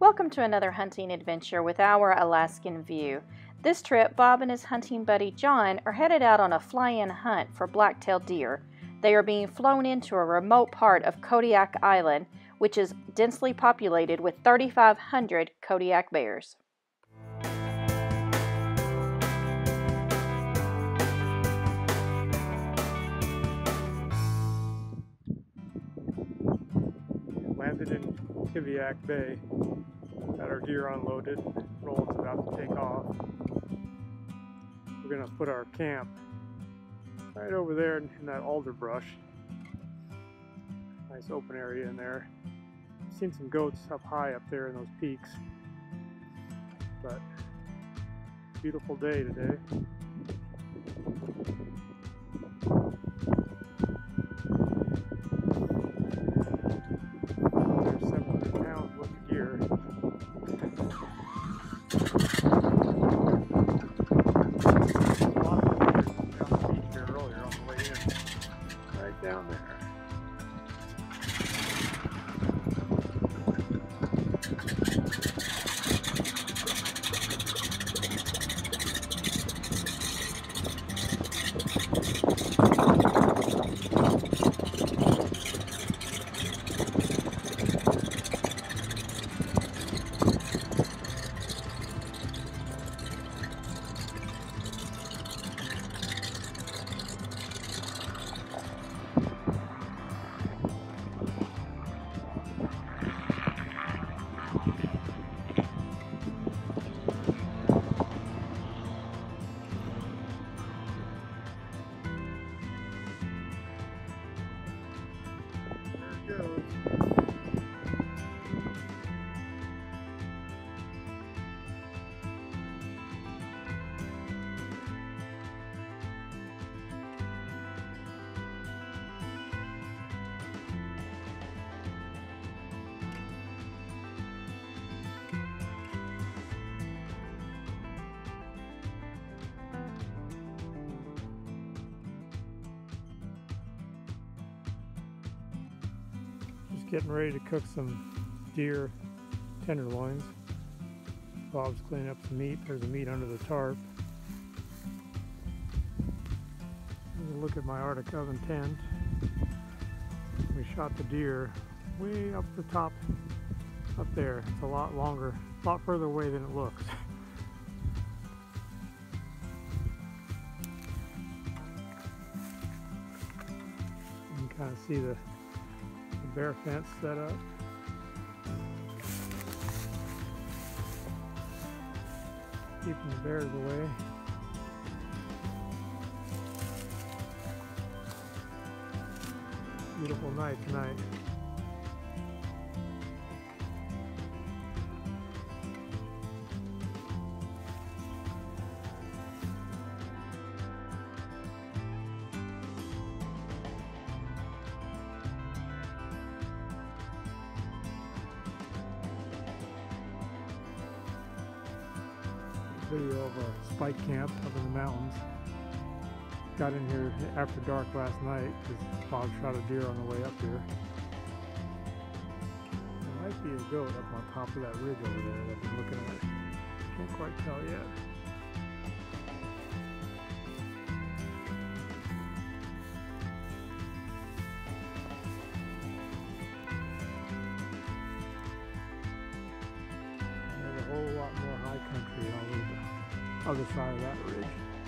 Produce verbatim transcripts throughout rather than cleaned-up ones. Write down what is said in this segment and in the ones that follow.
Welcome to another hunting adventure with our Alaskan View. This trip, Bob and his hunting buddy John are headed out on a fly-in hunt for black-tailed deer. They are being flown into a remote part of Kodiak Island, which is densely populated with thirty-five hundred Kodiak bears. Landed in Kodiak Bay, got our deer unloaded, Roland's about to take off. We're going to put our camp right over there in that alder brush. Nice open area in there. I've seen some goats up high up there in those peaks, but beautiful day today. Down there. Getting ready to cook some deer tenderloins. Bob's cleaning up some meat. There's the meat under the tarp. Here's a look at my Arctic oven tent. We shot the deer way up the top, up there. It's a lot longer, a lot further away than it looks. You can kind of see the bear fence set up. Keeping the bears away. Beautiful night tonight. Video of a spike camp up in the mountains. Got in here after dark last night because Bob shot a deer on the way up here. There might be a goat up on top of that ridge over there that I'm looking at. Can't quite tell yet. There's a whole lot more high country on the other side of that ridge.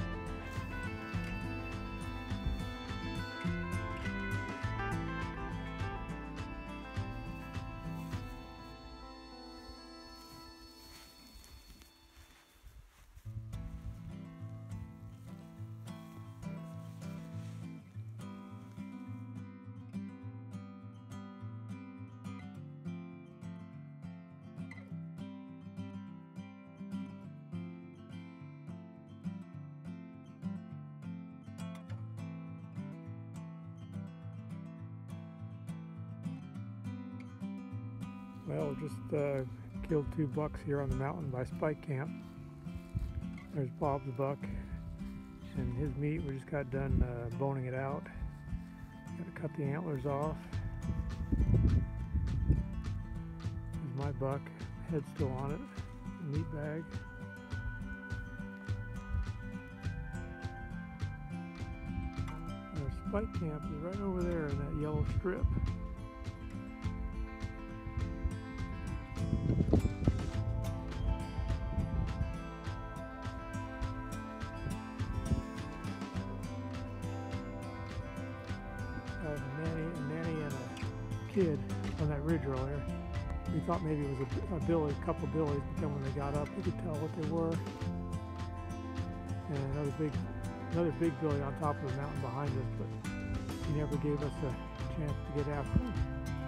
Well, just uh, killed two bucks here on the mountain by spike camp. There's Bob's buck, and his meat, we just got done uh, boning it out. Got to cut the antlers off. There's my buck. Head's still on it. Meat bag. Our spike camp is right over there in that yellow strip. Uh, Nanny, Nanny and a kid on that ridge earlier. We thought maybe it was a, a billy, a couple of billies, but then when they got up, we could tell what they were. And another big, another big billy on top of the mountain behind us, but he never gave us a chance to get after him.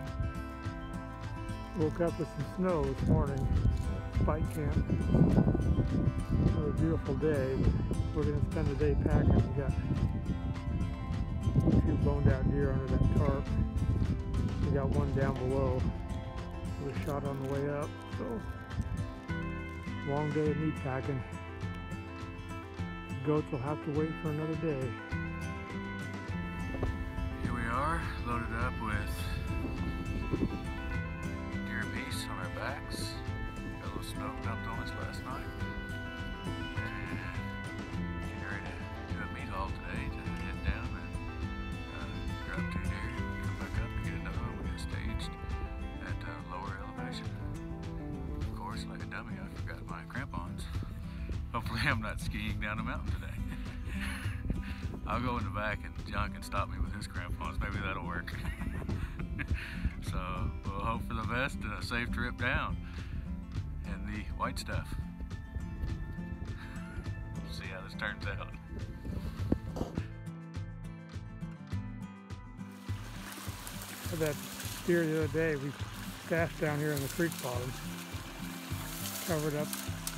Woke up with some snow this morning, spike camp. Another beautiful day, but we're going to spend the day packing. We got a few boned out deer under that tarp. We got one down below. We shot on the way up, so long day of meat packing. Goats will have to wait for another day. Here we are, loaded up with deer piece on our backs. Got a little snow dumped on us last night. And getting ready to do a meat haul today to head down and uh, grab two deer, come back up and get another one. We get staged at uh, lower elevation. Of course, like a dummy, I forgot my crampons. Hopefully I'm not skiing down a mountain today. I'll go in the back and John can stop me with his crampons. Maybe that'll work. So we'll hope for the best and a safe trip down and the white stuff. See how this turns out. That deer the other day, we stashed down here in the creek bottom, covered up,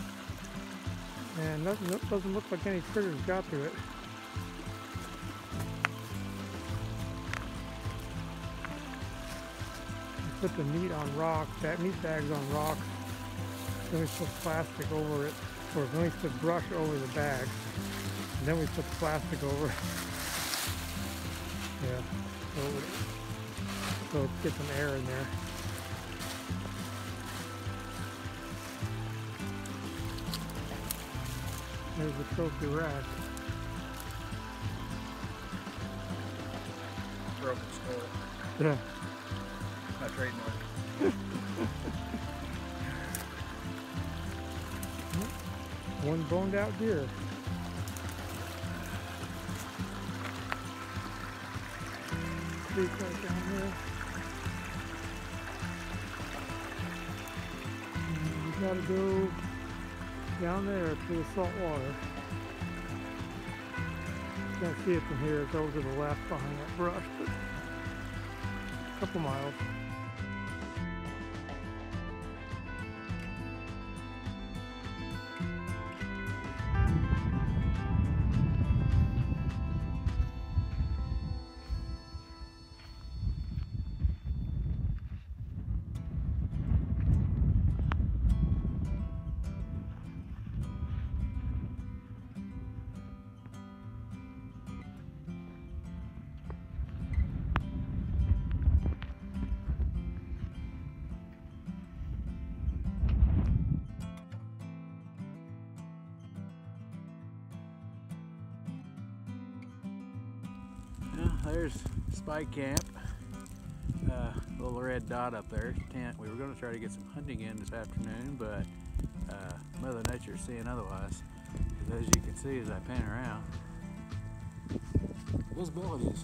and nothing, doesn't look like any critters got to it. We put the meat on rocks, that meat bag's on rocks, then we put plastic over it, or then we put brush over the bag, and then we put the plastic over it. Yeah, so, so let's get some air in there. There's the trophy rat. Broken skull. Yeah. My trademark. One boned out deer. Creek right down here. And we gotta go down there to the salt water. Can't see it from here, it's over to the left behind that brush, but a couple miles. There's Spike Camp, uh, little red dot up there, tent. We were going to try to get some hunting in this afternoon, but uh, Mother Nature's seeing otherwise. Because as you can see as I pan around, visibility is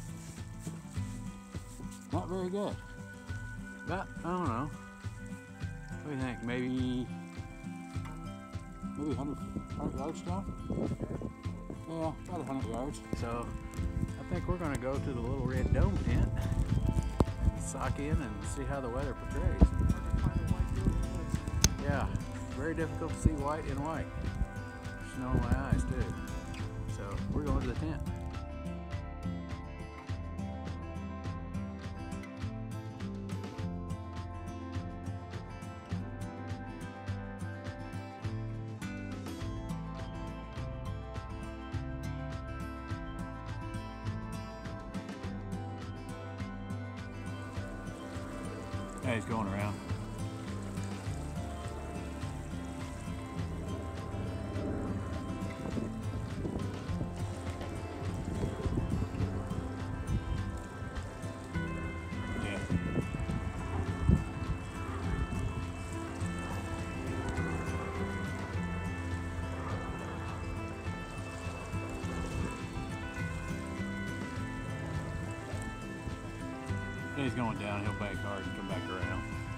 not very good. But I don't know. What do you think? Maybe maybe one hundred yards down? Yeah, about one hundred yards. So I think we're going to go to the little red dome tent and sock in and see how the weather portrays. Yeah, very difficult to see white in white. Snow in my eyes too. So we're going to the tent. Yeah, he's going around. He's going down, he'll bank hard and come back around.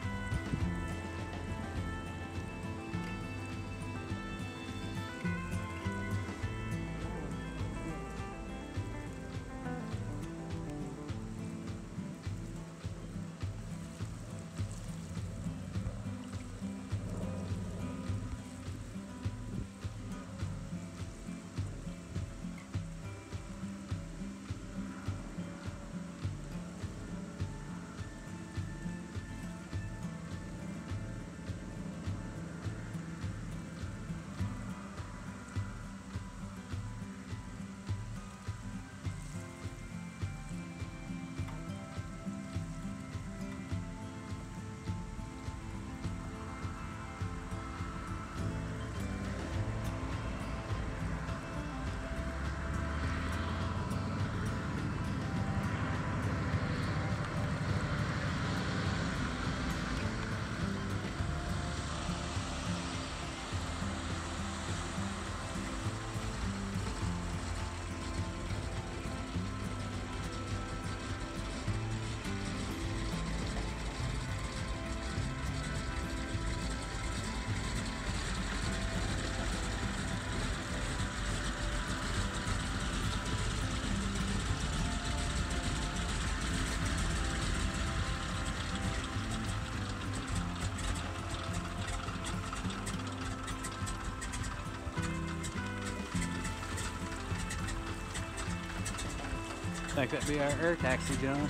Think that'd be our air taxi, John?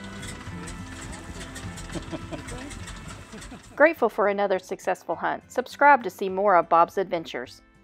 Grateful for another successful hunt. Subscribe to see more of Bob's adventures.